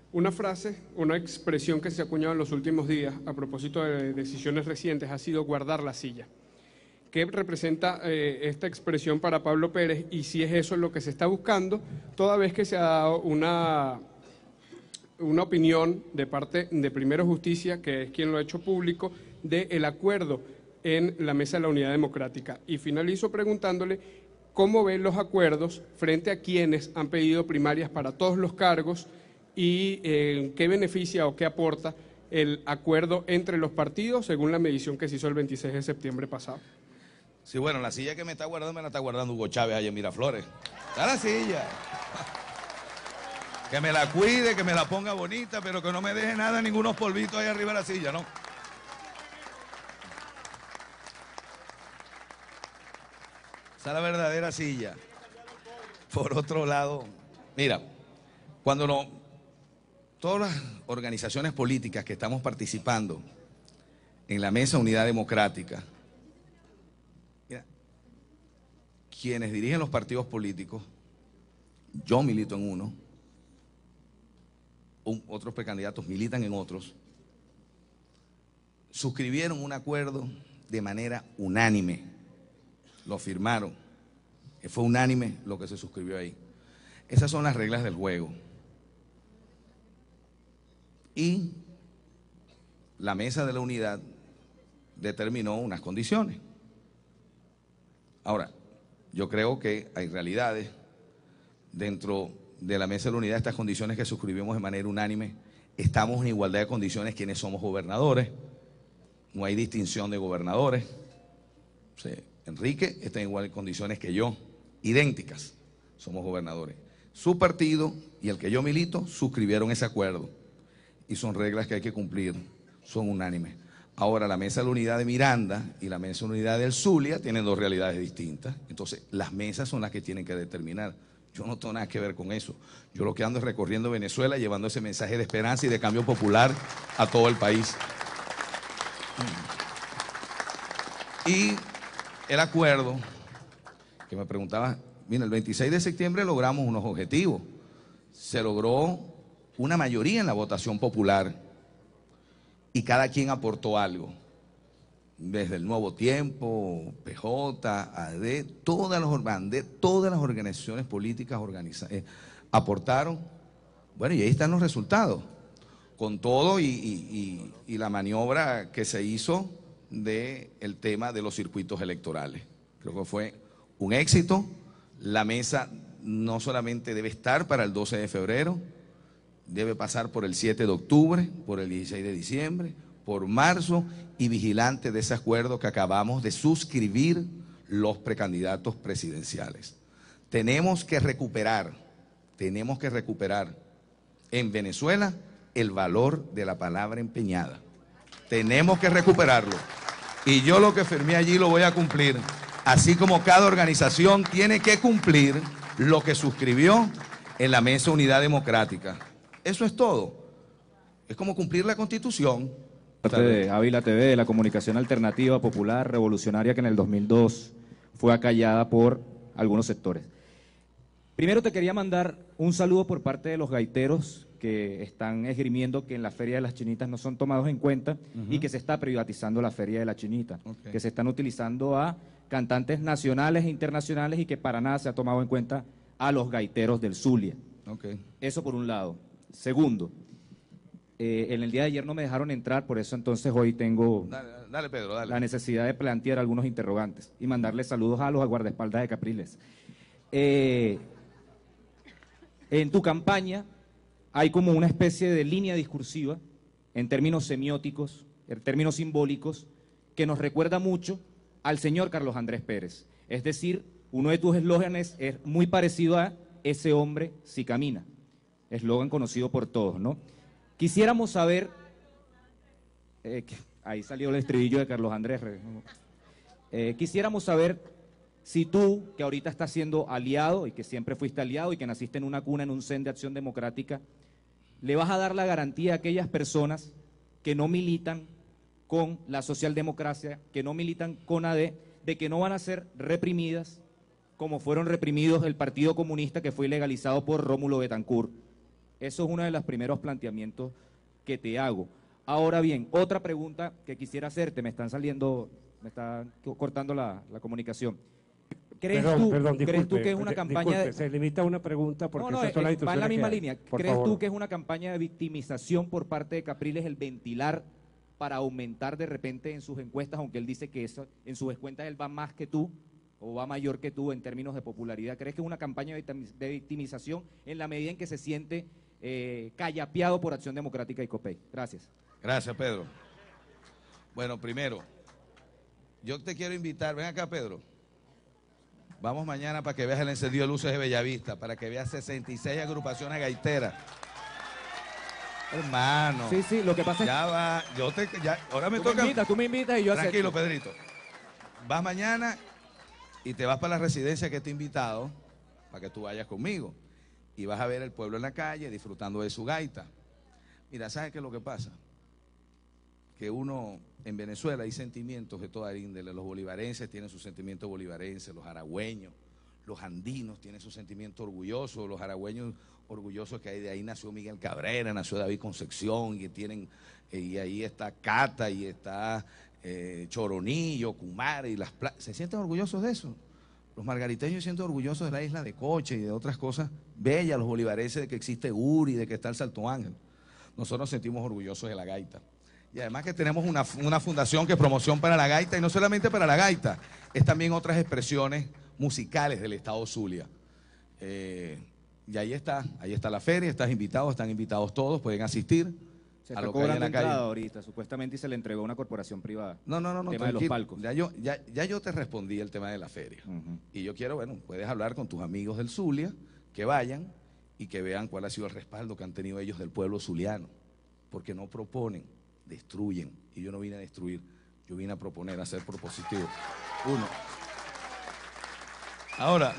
Una frase, una expresión que se ha acuñado en los últimos días a propósito de decisiones recientes ha sido guardar la silla. ¿Qué representa esta expresión para Pablo Pérez y si es eso lo que se está buscando, toda vez que se ha dado una opinión de parte de Primero Justicia, que es quien lo ha hecho público, del acuerdo en la Mesa de la Unidad Democrática? Y finalizo preguntándole cómo ven los acuerdos frente a quienes han pedido primarias para todos los cargos y qué beneficia o qué aporta el acuerdo entre los partidos según la medición que se hizo el 26 de septiembre pasado. Sí, bueno, la silla que me la está guardando Hugo Chávez allá en Miraflores. Está la silla. Que me la cuide, que me la ponga bonita, pero que no me deje nada, ningunos polvitos ahí arriba de la silla, ¿no? Esa es la verdadera silla. Por otro lado, mira, todas las organizaciones políticas que estamos participando en la Mesa Unidad Democrática, mira, quienes dirigen los partidos políticos, yo milito en uno, otros precandidatos militan en otros, suscribieron un acuerdo de manera unánime, lo firmaron, fue unánime lo que se suscribió ahí. Esas son las reglas del juego. Y la Mesa de la Unidad determinó unas condiciones. Ahora, yo creo que hay realidades dentro de la Mesa de la Unidad, estas condiciones que suscribimos de manera unánime, estamos en igualdad de condiciones quienes somos gobernadores, no hay distinción de gobernadores. O sea, Enrique está en igualdad de condiciones que yo, idénticas, somos gobernadores. Su partido y el que yo milito suscribieron ese acuerdo y son reglas que hay que cumplir, son unánimes. Ahora, la Mesa de la Unidad de Miranda y la Mesa de la Unidad del Zulia tienen dos realidades distintas, entonces las mesas son las que tienen que determinar. Yo no tengo nada que ver con eso. Yo lo que ando es recorriendo Venezuela, llevando ese mensaje de esperanza y de cambio popular a todo el país. Y el acuerdo que me preguntaba, mira, el 26 de septiembre logramos unos objetivos. Se logró una mayoría en la votación popular y cada quien aportó algo. Desde el Nuevo Tiempo, PJ, AD, todas las organizaciones políticas aportaron. Bueno, y ahí están los resultados, con todo y la maniobra que se hizo del tema de los circuitos electorales. Creo que fue un éxito. La mesa no solamente debe estar para el 12 de febrero, debe pasar por el 7 de octubre, por el 16 de diciembre, por marzo y vigilante de ese acuerdo que acabamos de suscribir los precandidatos presidenciales. Tenemos que recuperar en Venezuela el valor de la palabra empeñada. Tenemos que recuperarlo. Y yo lo que firmé allí lo voy a cumplir, así como cada organización tiene que cumplir lo que suscribió en la Mesa Unidad Democrática. Eso es todo. Es como cumplir la Constitución. Parte de Ávila TV, de la comunicación alternativa, popular, revolucionaria, que en el 2002 fue acallada por algunos sectores. Primero te quería mandar un saludo por parte de los gaiteros que están esgrimiendo que en la Feria de las Chinitas no son tomados en cuenta y que se está privatizando la Feria de la Chinita, que se están utilizando a cantantes nacionales e internacionales y que para nada se ha tomado en cuenta a los gaiteros del Zulia. Eso por un lado. Segundo, en el día de ayer no me dejaron entrar, por eso entonces hoy tengo Dale, Pedro, dale. la necesidad de plantear algunos interrogantes y mandarle saludos a los guardaespaldas de Capriles. En tu campaña hay como una especie de línea discursiva en términos semióticos, en términos simbólicos, que nos recuerda mucho al señor Carlos Andrés Pérez. Es decir, uno de tus eslóganes es muy parecido a "ese hombre sí camina", eslogan conocido por todos, ¿no? Quisiéramos saber, ahí salió el estribillo de Carlos Andrés, quisiéramos saber si tú, que ahorita estás siendo aliado y que siempre fuiste aliado y que naciste en una cuna, en un CEN de Acción Democrática, le vas a dar la garantía a aquellas personas que no militan con la socialdemocracia, que no militan con AD, de que no van a ser reprimidas como fueron reprimidos el Partido Comunista, que fue ilegalizado por Rómulo Betancourt, Eso es uno de los primeros planteamientos que te hago. Ahora bien, otra pregunta que quisiera hacerte, me están cortando la comunicación. ¿Crees tú que es una campaña disculpe, se limita a una pregunta porque esas son las va en la instrucciones misma que hay. línea. Por ¿Crees favor. tú que es una campaña de victimización por parte de Capriles el ventilar para aumentar de repente en sus encuestas, aunque él dice que eso, en sus cuentas él va más que tú o va mayor que tú en términos de popularidad? ¿Crees que es una campaña de victimización en la medida en que se siente callapeado por Acción Democrática y COPEI? Gracias. Gracias, Pedro. Bueno, primero, yo te quiero invitar, ven acá, Pedro. Vamos mañana para que veas el encendido de luces de Bellavista, para que veas 66 agrupaciones gaiteras. Hermano. Sí, lo que pasa ya es va, ahora me toca. tú me invitas y yo Tranquilo, acepto. Pedrito. Vas mañana y te vas para la residencia que te he invitado, para que tú vayas conmigo. Y vas a ver el pueblo en la calle disfrutando de su gaita. Mira, ¿sabes qué es lo que pasa? Que uno, en Venezuela hay sentimientos de toda índole. Los bolivarenses tienen sus sentimientos bolivarenses, los aragüeños, los andinos tienen su sentimiento orgulloso, los aragüeños orgullosos que de ahí nació Miguel Cabrera, nació David Concepción, y ahí está Cata, y está Choronillo, Cumare, y ¿se sienten orgullosos de eso? Los margariteños se sienten orgullosos de la isla de Coche y de otras cosas bellas, los bolivarenses de que existe Uri, de que está el Salto Ángel. Nosotros nos sentimos orgullosos de la gaita. Y además que tenemos una fundación que es promoción para la gaita, y no solamente para la gaita, es también otras expresiones musicales del estado Zulia. Y ahí está la feria, están invitados todos, pueden asistir. Se a está lo que hay en cobrando la calle. entrada ahorita, supuestamente, y se le entregó a una corporación privada. No, tema de los tranquilo. palcos. Ya yo te respondí el tema de la feria. Y yo quiero, puedes hablar con tus amigos del Zulia, que vayan y que vean cuál ha sido el respaldo que han tenido ellos del pueblo zuliano. Porque no proponen, destruyen. Y yo no vine a destruir, yo vine a proponer, a ser propositivo. Uno. Ahora,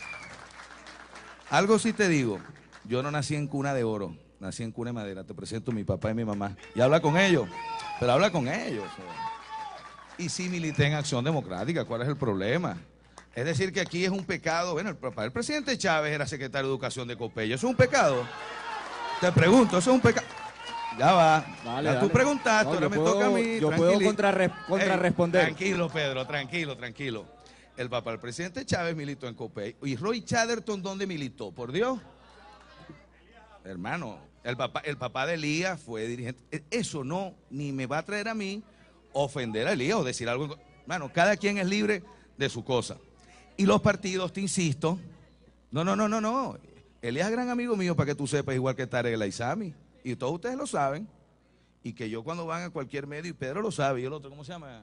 algo sí te digo, yo no nací en cuna de oro, nací en cuna de madera. Te presento a mi papá y mi mamá. Y habla con ellos, pero habla con ellos. Y sí milité en Acción Democrática, ¿cuál es el problema? Es decir, que aquí es un pecado. Bueno, el papá del presidente Chávez era secretario de Educación de Copello. ¿Eso es un pecado? Te pregunto, ¿eso es un pecado? Ya va. Dale. Tú preguntaste, No, ahora me toca a mí. Yo puedo contrarresponder. Tranquilo, Pedro, tranquilo. El papá del presidente Chávez militó en Copey. ¿Y Roy Chatterton dónde militó? Por Dios. Hermano, el papá de Elías fue dirigente. Eso no, ni me va a traer a mí ofender a Elías o decir algo. Hermano, cada quien es libre de su cosa. Y los partidos, te insisto, no. Elías es gran amigo mío, para que tú sepas, igual que Tarek El Aizami. Y todos ustedes lo saben. Y que yo cuando van a cualquier medio, y Pedro lo sabe, y el otro, ¿cómo se llama?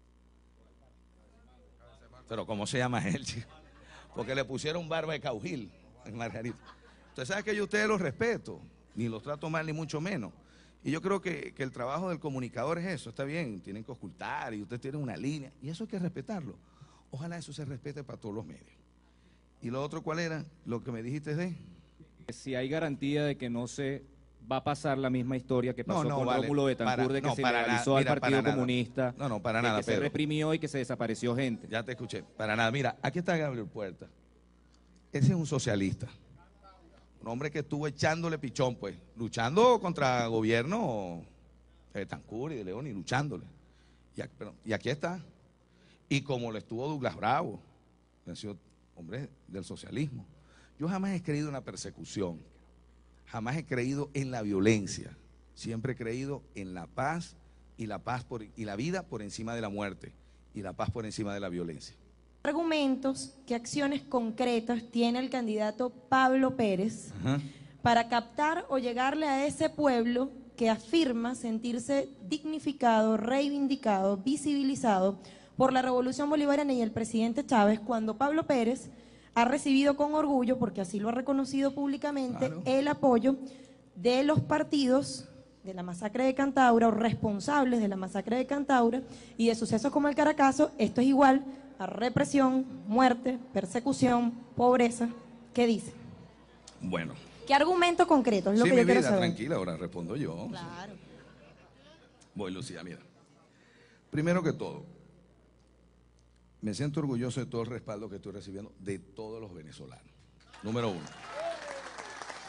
Pero ¿cómo se llama él, chico? Porque le pusieron barba de caujil en Margarita. Usted sabe que yo a ustedes los respeto, ni los trato mal, ni mucho menos. Y yo creo que el trabajo del comunicador es eso, está bien, tienen que ocultar, y ustedes tienen una línea, y eso hay que respetarlo. Ojalá eso se respete para todos los medios. ¿Y lo otro cuál era? Lo que me dijiste de... Si hay garantía de que no se va a pasar la misma historia que pasó con vale, Rómulo Betancourt, de que se legalizó al Partido Comunista, para nada, que se Pedro. reprimió y que se desapareció gente. Ya te escuché, para nada. Mira, aquí está Gabriel Puerta. Ese es un socialista. Un hombre que estuvo echándole pichón, pues, luchando contra gobierno de Betancourt y de León, y luchándole. Y aquí está. Y como lo estuvo Douglas Bravo, que ha sido hombre del socialismo. Yo jamás he creído en la persecución, jamás he creído en la violencia, siempre he creído en la paz y la vida por encima de la muerte y la paz por encima de la violencia. Argumentos, ¿qué acciones concretas tiene el candidato Pablo Pérez para captar o llegarle a ese pueblo que afirma sentirse dignificado, reivindicado, visibilizado por la Revolución Bolivariana y el presidente Chávez, cuando Pablo Pérez ha recibido con orgullo, porque así lo ha reconocido públicamente, claro, el apoyo de los partidos de la masacre de Cantaura o responsables de la masacre de Cantaura y de sucesos como el Caracazo? Esto es igual a represión, muerte, persecución, pobreza. ¿Qué dice? Bueno. ¿Qué argumento concreto es lo sí, que yo quiero vida, saber? Tranquila, ahora respondo yo. Claro. Voy, Lucía, mira. Primero que todo, me siento orgulloso de todo el respaldo que estoy recibiendo de todos los venezolanos. Número uno.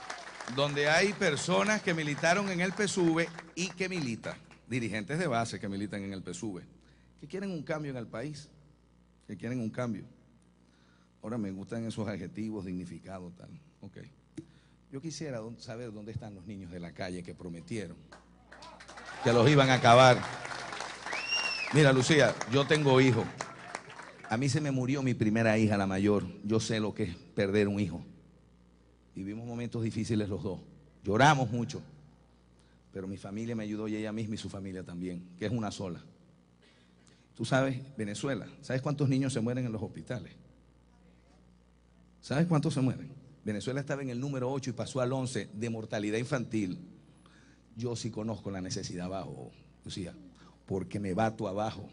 donde hay personas que militaron en el PSUV y que militan, dirigentes de base que militan en el PSUV, que quieren un cambio en el país, que quieren un cambio. Ahora me gustan esos adjetivos dignificados, tal. Ok. Yo quisiera saber dónde están los niños de la calle que prometieron que los iban a acabar. Mira, Lucía, yo tengo hijos. A mí se me murió mi primera hija, la mayor. Yo sé lo que es perder un hijo. Vivimos momentos difíciles los dos. Lloramos mucho. Pero mi familia me ayudó y ella misma y su familia también, que es una sola. Tú sabes, Venezuela, ¿sabes cuántos niños se mueren en los hospitales? ¿Sabes cuántos se mueren? Venezuela estaba en el número 8 y pasó al 11 de mortalidad infantil. Yo sí conozco la necesidad abajo, Lucía, porque me bato abajo.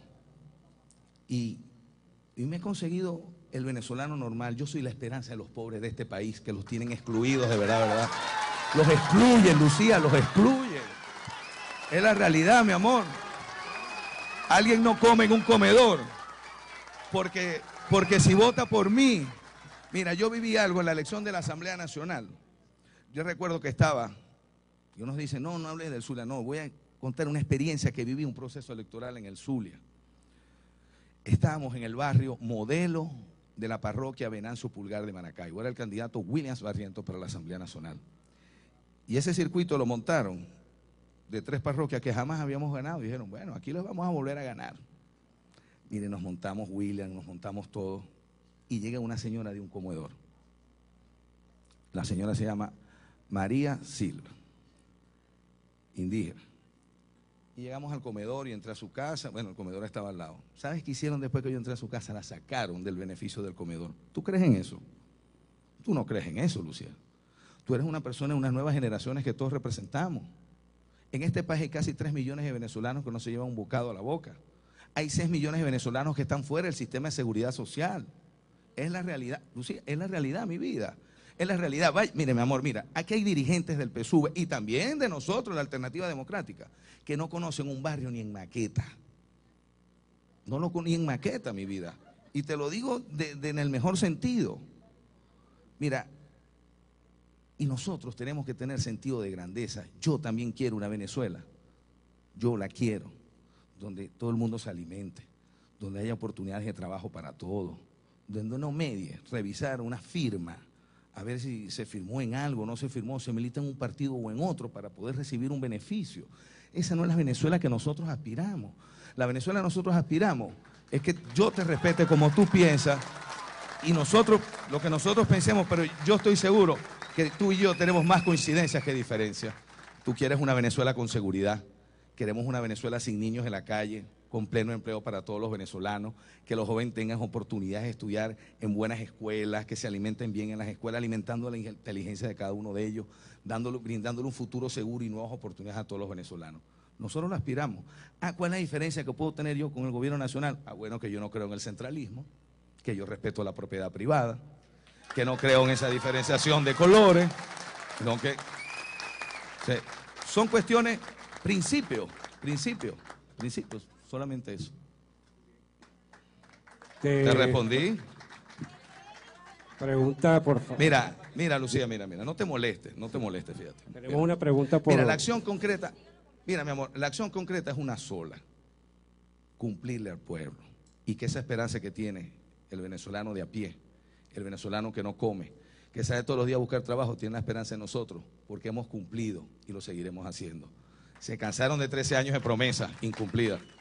Y me he conseguido el venezolano normal. Yo soy la esperanza de los pobres de este país, que los tienen excluidos de verdad, ¿verdad? Los excluyen, Lucía, los excluyen. Es la realidad, mi amor. Alguien no come en un comedor porque si vota por mí. Mira, yo viví algo en la elección de la Asamblea Nacional. Yo recuerdo que estaba, y unos dicen, no hables del Zulia. No, voy a contar una experiencia que viví, un proceso electoral en el Zulia. Estábamos en el barrio Modelo de la parroquia Venancio Pulgar de Maracaibo. Era el candidato Williams Barrientos para la Asamblea Nacional. Y ese circuito lo montaron de 3 parroquias que jamás habíamos ganado. Y dijeron, bueno, aquí los vamos a volver a ganar. Miren, nos montamos Williams, nos montamos todos. Y llega una señora de un comedor. La señora se llama María Silva, indígena. Y llegamos al comedor y entré a su casa. Bueno, el comedor estaba al lado. ¿Sabes qué hicieron después que yo entré a su casa? La sacaron del beneficio del comedor. ¿Tú crees en eso? Tú no crees en eso, Lucía. Tú eres una persona de unas nuevas generaciones que todos representamos. En este país hay casi 3 millones de venezolanos que no se llevan un bocado a la boca. Hay 6 millones de venezolanos que están fuera del sistema de seguridad social. Es la realidad, Lucía, es la realidad, mi vida. Es la realidad. Vaya, mire, mi amor, mira, aquí hay dirigentes del PSUV y también de nosotros, la Alternativa Democrática, que no conocen un barrio ni en maqueta. No lo conocen ni en maqueta, mi vida. Y te lo digo en el mejor sentido. Mira, y nosotros tenemos que tener sentido de grandeza. Yo también quiero una Venezuela. Yo la quiero. Donde todo el mundo se alimente. Donde haya oportunidades de trabajo para todos. Donde no medie, revisar una firma, a ver si se firmó en algo, no se firmó, se milita en un partido o en otro para poder recibir un beneficio. Esa no es la Venezuela que nosotros aspiramos. La Venezuela que nosotros aspiramos es que yo te respete como tú piensas y nosotros, lo que nosotros pensemos, pero yo estoy seguro que tú y yo tenemos más coincidencias que diferencias. Tú quieres una Venezuela con seguridad, queremos una Venezuela sin niños en la calle, con pleno empleo para todos los venezolanos, que los jóvenes tengan oportunidades de estudiar en buenas escuelas, que se alimenten bien en las escuelas, alimentando la inteligencia de cada uno de ellos, brindándole un futuro seguro y nuevas oportunidades a todos los venezolanos. Nosotros lo aspiramos. ¿Cuál es la diferencia que puedo tener yo con el gobierno nacional? Bueno, que yo no creo en el centralismo, que yo respeto la propiedad privada, que no creo en esa diferenciación de colores, sino que son cuestiones, principios. Solamente eso. ¿Te respondí? Pregunta, por favor. Mira, Lucía, mira, no te molestes, fíjate. Tenemos una pregunta por... Mira, la acción concreta, mira, mi amor, la acción concreta es una sola. Cumplirle al pueblo. Y que esa esperanza que tiene el venezolano de a pie, el venezolano que no come, que sale todos los días a buscar trabajo, tiene la esperanza en nosotros, porque hemos cumplido y lo seguiremos haciendo. Se cansaron de 13 años de promesas incumplidas.